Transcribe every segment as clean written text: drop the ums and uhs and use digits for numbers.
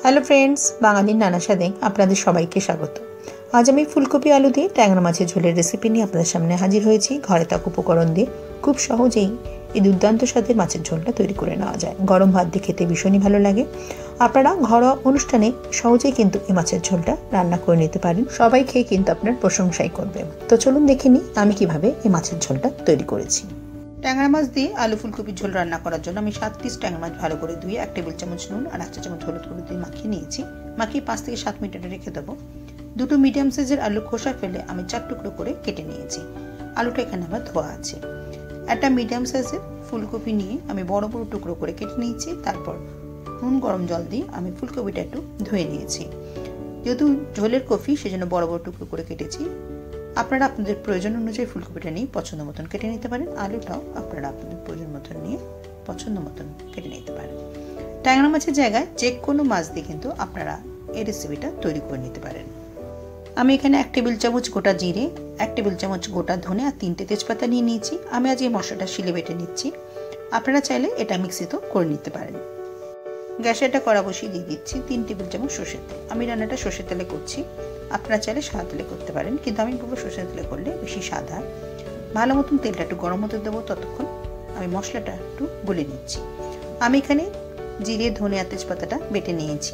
Hello friends, বাঙালির নানা স্বাদে আপনাদের সবাইকে স্বাগত। আজ আমি ফুলকপি আলু দিয়ে ট্যাংরা মাছের ঝোলের রেসিপি নিয়ে আপনাদের সামনে হাজির হয়েছি। ঘরে থাকা উপকরণ দিয়ে খুব সহজেই এই দুর্দান্ত স্বাদের মাছের ঝোলটা তৈরি করে নেওয়া যায়। গরম ভাত দিয়ে খেতে ভীষণই ভালো লাগে। আপনারা ঘরোয়া অনুষ্ঠানে সহজেই কিন্তু এই মাছের ঝোলটা রান্না করে নিতে পারেন। সবাই খেয়ে কিন্তু আপনার প্রশংসাই করবে। তো চলুন দেখে নিই আমি কিভাবে এই মাছের ঝোলটা তৈরি করেছি। ট্যাংরা মাছ দিয়ে আলু ফুলকপির ঝোল রান্না করার জন্য আমি 7 পিস ট্যাংরা মাছ ভালো করে ধুয়ে 1 টেবিল চামচ নুন আর 1 চা চামচ হলুদ গুঁড়ো দিয়ে মাখিয়ে নিয়েছি। মাখিয়ে 5 থেকে 7 মিনিট রেখে দেবো। দুটো মিডিয়াম সাইজের আলু খোসা ফেলে আমি 4 টুকরো করে কেটে নিয়েছি। আলুটা এখানে আবার ধোয়া আছে। একটা মিডিয়াম সাইজের ফুলকপি নিয়ে আমি বড় বড় টুকরো করে কেটে নিয়েছি। তারপর নুন গরম জল দিয়ে আমি ফুলকপিটা একটু ধুয়ে নিয়েছি। যেহেতু ঝোলের কফি সেজন্য বড় বড় টুকরো করে কেটেছি। আপনারা আপনাদের প্রয়োজন অনুযায়ী ফুলকপিটা নিয়ে পছন্দ মতন কেটে নিতে পারেন। আলুটাও আপনারা আপনাদের প্রয়োজন মতন নিয়ে পছন্দ মতন কেটে নিতে পারেন। ট্যাংরা মাছের জায়গায় যে কোনো মাছ দিয়ে কিন্তু আপনারা এই রেসিপিটা তৈরি করে নিতে পারেন। আমি এখানে 1 টেবিল চামচ গোটা জিরে, 1 টেবিল চামচ গোটা ধনে আর 3টে তেজপাতা নিয়ে নিয়েছি। আমি আজ এই মশলাটা শিলে বেটে নিচ্ছি। আপনারা চাইলে এটা মিক্সিতেও করে নিতে পারেন। গ্যাসে একটা কড়া বসিয়ে দিয়ে দিচ্ছি 3 টেবিল চামচ সরষের তেল। আমি রান্নাটা সরষের তেলে করছি। আপনারা চাইলে সাদা তেলে করতে পারেন, কিন্তু আমি বলবো সরষের তেলে করলে বেশি স্বাদ হয়। ভালো মতন তেলটা একটু গরম হতে দেবো। ততক্ষণ আমি মশলাটা একটু গুলে নিচ্ছি। আমি এখানে জিরে, ধনে আর তেজপাতাটা বেটে নিয়েছি।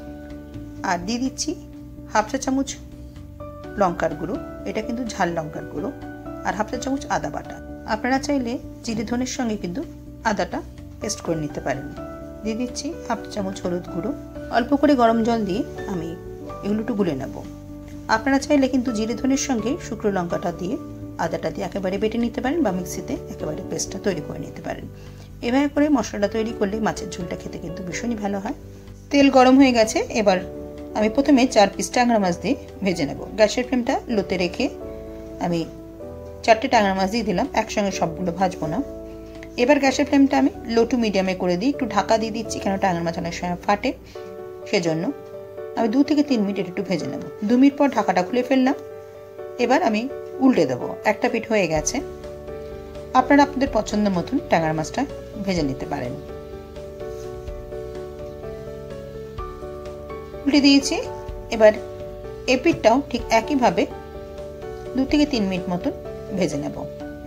আর দিয়ে দিচ্ছি 1/2 চা চামচ লঙ্কার গুঁড়ো, এটা কিন্তু ঝাল লঙ্কার গুঁড়ো, আর 1/2 চা চামচ আদা বাটা। আপনারা চাইলে জিরে ধনের সঙ্গে কিন্তু আদাটা পেস্ট করে নিতে পারেন। দিয়ে দিচ্ছি 1/2 চা চামচ হলুদ গুঁড়ো। অল্প করে গরম জল দিয়ে আমি এগুলো একটু গুলে নেব। আপনারা চাইলে কিন্তু জিরে ধনের সঙ্গে শুকনো লঙ্কাটা দিয়ে আদাটা দিয়ে একেবারে বেটে নিতে পারেন বা মিক্সিতে একেবারে পেস্টটা তৈরি করে নিতে পারেন। এভাবে করে মশলাটা তৈরি করলে মাছের ঝোলটা খেতে কিন্তু ভীষণই ভালো হয়। তেল গরম হয়ে গেছে। এবার আমি প্রথমে 4 পিস ট্যাংরা মাছ দিয়ে ভেজে নেব। গ্যাসের ফ্লেমটা লোতে রেখে আমি 4টে ট্যাংরা মাছ দিয়ে দিলাম। একসঙ্গে সবগুলো ভাজবো না। এবার গ্যাসের ফ্লেমটা আমি লো টু মিডিয়ামে করে দিই। একটু ঢাকা দিয়ে দিচ্ছি, কেন ট্যাংরা মাছ অনেক সময় ফাটে, সেজন্য আমি 2 থেকে 3 মিনিট একটু ভেজে নেব। 2 মিনিট পর ঢাকাটা খুলে ফেললাম। এবার আমি উল্টে দেবো। একটা পিঠ হয়ে গেছে। আপনারা আপনাদের পছন্দ মতন ট্যাংরা মাছটা ভেজে নিতে পারেন। উল্টে দিয়েছি। এবার এই পিঠটাও ঠিক একইভাবে 2 থেকে 3 মিনিট মতন ভেজে নেব।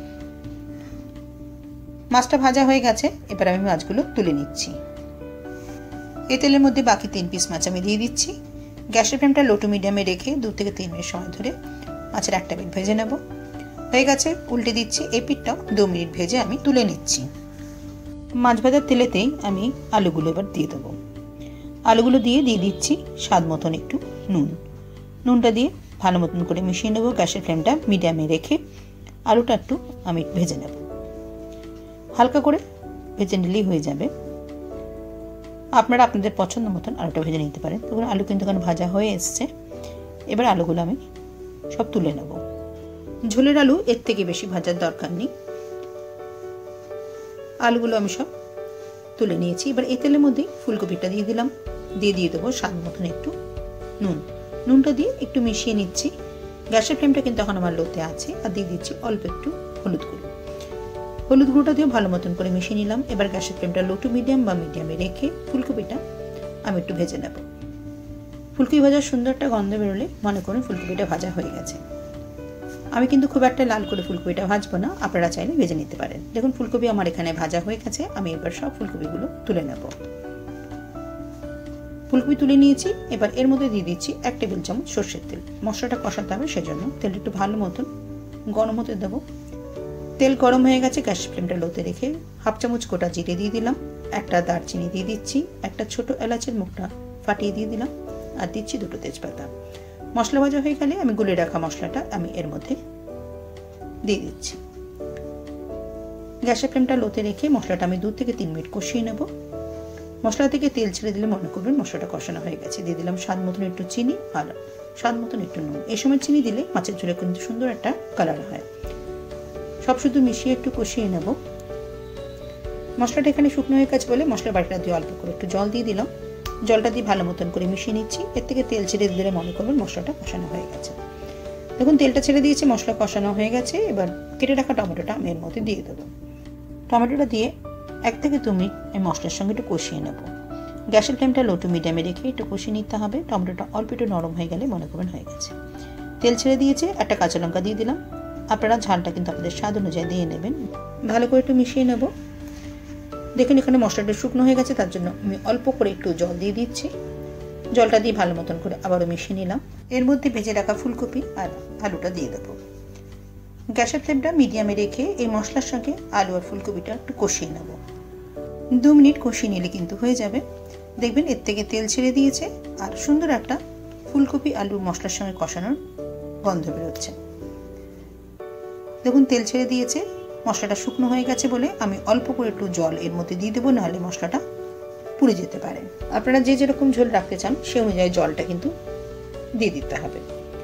মাছটা ভাজা হয়ে গেছে। এবার আমি মাছগুলো তুলে নিচ্ছি। এই তেলের মধ্যে বাকি 3 পিস মাছ আমি দিয়ে দিচ্ছি। গ্যাসের ফ্লেমটা লো টু মিডিয়ামে রেখে 2 থেকে 3 মিনিট সময় ধরে মাছের একটা পিঠ ভেজে নেব। হয়ে গেছে, উল্টে দিচ্ছি। এই পিঠটাও 2 মিনিট ভেজে আমি তুলে নিচ্ছি। মাছ ভাজার তেলেতেই আমি আলুগুলো এবার দিয়ে দেবো। আলুগুলো দিয়ে দিচ্ছি স্বাদ মতন একটু নুন। নুনটা দিয়ে ভালো মতন করে মিশিয়ে নেব। গ্যাসের ফ্লেমটা মিডিয়ামে রেখে আলুটা একটু আমি ভেজে নেব। হালকা করে ভেজে নিলেই হয়ে যাবে। আপনারা আপনাদের পছন্দ মতন আলুটা ভেজে নিতে পারেন। তখন আলু কিন্তু এখন ভাজা হয়ে এসছে। এবার আলুগুলো আমি সব তুলে নেব। ঝোলের আলু এর থেকে বেশি ভাজার দরকার নেই। আলুগুলো আমি সব তুলে নিয়েছি। এবার এই তেলের মধ্যে ফুলকপিটা দিয়ে দিলাম। দিয়ে দেবো স্বাদ মতন একটু নুন। নুনটা দিয়ে একটু মিশিয়ে নিচ্ছি। গ্যাসের ফ্লেমটা কিন্তু এখন আমার লোতে আছে। আর দিয়ে দিচ্ছি অল্প একটু হলুদ গুঁড়ো। হলুদ গুঁড়োটা দিয়ে ভালো মতন করে মিশিয়ে নিলাম। এবার গ্যাসের ফ্লেমটা লো টু মিডিয়াম বা মিডিয়ামে রেখে ফুলকপিটা আমি একটু ভেজে নেব। ফুলকপি ভাজার সুন্দর একটা গন্ধ বেরোলে মনে করুন ফুলকপিটা ভাজা হয়ে গেছে। আমি কিন্তু খুব একটা লাল করে ফুলকপিটা ভাজবো না, আপনারা চাইলে ভেজে নিতে পারেন। দেখুন ফুলকপি আমার এখানে ভাজা হয়ে গেছে। আমি এবার সব ফুলকপিগুলো তুলে নেব। ফুলকপি তুলে নিয়েছি। এবার এর মধ্যে দিয়ে দিচ্ছি 1 টেবিল চামচ সরষের তেল। মশলাটা কষাতে হবে, সেজন্য তেলটা একটু ভালো মতন গরম হতে দেবো। তেল গরম হয়ে গেছে। গ্যাস ফ্লেমটা লোতে রেখে 1/2 চামচ গোটা জিরে দিয়ে দিলাম। একটা দারচিনি দিয়ে দিচ্ছি। একটা ছোট এলাচের মুখটা ফাটিয়ে দিয়ে দিলাম। আর দিচ্ছি 2টো তেজপাতা। মশলা ভাজা হয়ে গেলে আমি গুলে রাখা মশলাটা আমি এর মধ্যে দিয়ে দিচ্ছি। গ্যাসের ফ্লেমটা লোতে রেখে মশলাটা আমি 2 থেকে 3 মিনিট কষিয়ে নেব। মশলা থেকে তেল ছেড়ে দিলে মনে করবেন মশলাটা কষানো হয়ে গেছে। দিয়ে দিলাম স্বাদ মতন একটু চিনি আর স্বাদ মতন একটু নুন। এই সময় চিনি দিলে মাছের ঝোলে কিন্তু সুন্দর একটা কালার হয়। সব শুধু মিশিয়ে একটু কষিয়ে নেব। মশলাটা এখানে শুকনো হয়ে গেছে বলে মশলা বাটিটা দিয়ে অল্প করে একটু জল দিয়ে দিলাম। জলটা দিয়ে ভালো মতন করে মিশিয়ে নিচ্ছি। এর থেকে তেল ছেড়ে দিলে মনে করবেন মশলাটা কষানো হয়ে গেছে। দেখুন তেলটা ছেড়ে দিয়েছে, মশলা কষানো হয়ে গেছে। এবার কেটে রাখা টমেটোটা আমি এর মধ্যে দিয়ে দেবো। টমেটোটা দিয়ে 1 থেকে 2 মিনিট এই মশলার সঙ্গে একটু কষিয়ে নেব। গ্যাসের ফ্লেমটা লো টু মিডিয়ামে রেখে একটু কষিয়ে নিতে হবে। টমেটোটা অল্প একটু নরম হয়ে গেলে মনে করবেন হয়ে গেছে। তেল ছেড়ে দিয়েছে, একটা কাঁচা লঙ্কা দিয়ে দিলাম। আপনারা ঝালটা কিন্তু আপনাদের স্বাদ অনুযায়ী দিয়ে নেবেন। ভালো করে একটু মিশিয়ে নেব। দেখুন এখানে মশলাটা শুকনো হয়ে গেছে, তার জন্য আমি অল্প করে একটু জল দিয়ে দিচ্ছি। জলটা দিয়ে ভালো মতন করে আবারও মিশিয়ে নিলাম। এর মধ্যে ভেজে রাখা ফুলকপি আর আলুটা দিয়ে দেবো। গ্যাসের ফ্লেমটা মিডিয়ামে রেখে এই মশলার সঙ্গে আলু আর ফুলকপিটা একটু কষিয়ে নেব। 2 মিনিট কষিয়ে নিলে কিন্তু হয়ে যাবে। দেখবেন এর থেকে তেল ছেড়ে দিয়েছে আর সুন্দর একটা ফুলকপি আলুর মশলার সঙ্গে কষানোর গন্ধ বেরোচ্ছে। দেখুন তেল ছেড়ে দিয়েছে, মশলাটা শুকনো হয়ে গেছে বলে আমি অল্প করে একটু জল এর মধ্যে দিয়ে দেবো, নাহলে মশলাটা পুড়ে যেতে পারে। আপনারা যে যেরকম ঝোল রাখতে চান সে অনুযায়ী জলটা কিন্তু দিয়ে দিতে হবে।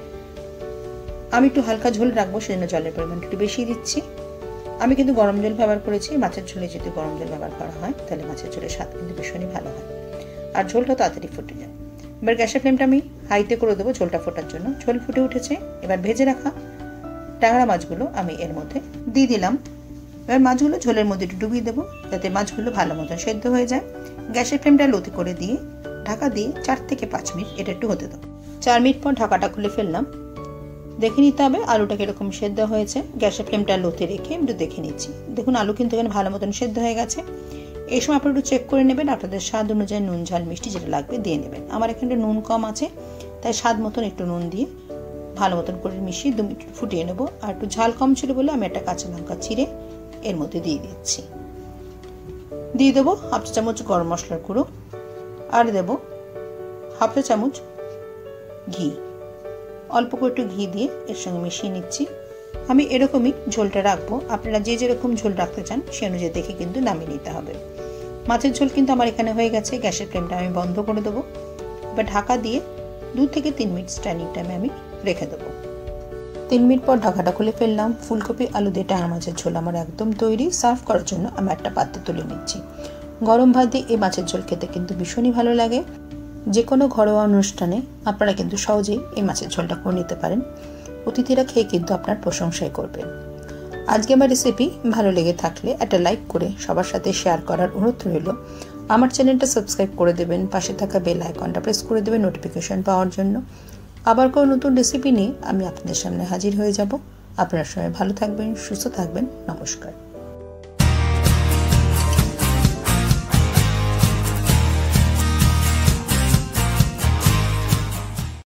আমি একটু হালকা ঝোল রাখবো, সেজন্য জলের পরিমাণ একটু বেশি দিচ্ছি। আমি কিন্তু গরম জল ব্যবহার করেছি। মাছের ঝোলে যদি গরম জল ব্যবহার করা হয় তাহলে মাছের ঝোলের স্বাদ কিন্তু ভীষণই ভালো হয় আর ঝোলটা তাড়াতাড়ি ফুটে যায়। এবার গ্যাসের ফ্লেমটা আমি হাইতে করে দেবো ঝোলটা ফোটার জন্য। ঝোল ফুটে উঠেছে। এবার ভেজে রাখা ট্যাংরা মাছগুলো আমি এর মধ্যে দিয়ে দিলাম। এবার মাছগুলো ঝোলের মধ্যে একটু ডুবিয়ে দেবো যাতে মাছগুলো ভালো মতন সেদ্ধ হয়ে যায়। গ্যাসের ফ্লেমটা লোতে করে দিয়ে ঢাকা দিয়ে 4 থেকে 5 মিনিট এটা একটু হতে দেবো। 4 মিনিট পর ঢাকাটা খুলে ফেললাম। দেখে নিতে হবে আলুটা কিরকম সেদ্ধ হয়েছে। গ্যাসের ফ্লেমটা লোতে রেখে একটু দেখে নিচ্ছি। দেখুন আলু কিন্তু এখানে ভালো মতন সেদ্ধ হয়ে গেছে। এই সময় আপনারা একটু চেক করে নেবেন, আপনাদের স্বাদ অনুযায়ী নুন ঝাল মিষ্টি যেটা লাগবে দিয়ে নেবেন। আমার এখানে নুন কম আছে, তাই স্বাদ মতন একটু নুন দিয়ে ভালো মতন করে মিশিয়ে 2 মিনিট ফুটিয়ে নেবো। আর একটু ঝাল কম ছিল বলে আমি একটা কাঁচা লঙ্কা চিড়ে এর মধ্যে দিয়ে দিচ্ছি। দিয়ে দেবো 1/2 চা চামচ গরম মশলার গুঁড়ো আর দেবো 1/2 চা চামচ ঘি। অল্প করে একটু ঘি দিয়ে এর সঙ্গে মিশিয়ে নিচ্ছি। আমি এরকমই ঝোলটা রাখবো। আপনারা যে যেরকম ঝোল রাখতে চান সে অনুযায়ী দেখে কিন্তু নামিয়ে নিতে হবে। মাছের ঝোল কিন্তু আমার এখানে হয়ে গেছে। গ্যাসের ফ্লেমটা আমি বন্ধ করে দেবো। এবার ঢাকা দিয়ে 2 থেকে 3 মিনিট স্ট্যান্ডিং টাইমে আমি রেখে দেবো। 3 মিনিট পর ঢাকাটা খুলে ফেললাম। ফুলকপি আলু দিয়ে ট্যাংরা মাছের ঝোল আমার একদম তৈরি। সার্ভ করার জন্য আমি একটা পাত্রে তুলে নিচ্ছি। গরম ভাত দিয়ে এই মাছের ঝোল খেতে কিন্তু ভীষণই ভালো লাগে। যে কোনো ঘরোয়া অনুষ্ঠানে আপনারা কিন্তু সহজেই এই মাছের ঝোলটা করে নিতে পারেন। অতিথিরা খেয়ে কিন্তু আপনার প্রশংসাই করবে। আজকে আমার রেসিপি ভালো লেগে থাকলে একটা লাইক করে সবার সাথে শেয়ার করার অনুরোধ রইল। আমার চ্যানেলটা সাবস্ক্রাইব করে দেবেন, পাশে থাকা বেল আইকনটা প্রেস করে দেবেন নোটিফিকেশন পাওয়ার জন্য। আবার কোনো নতুন রেসিপি নিয়ে আমি আপনাদের সামনে হাজির হয়ে যাব। আপনারা সবাই ভালো থাকবেন, সুস্থ থাকবেন। নমস্কার।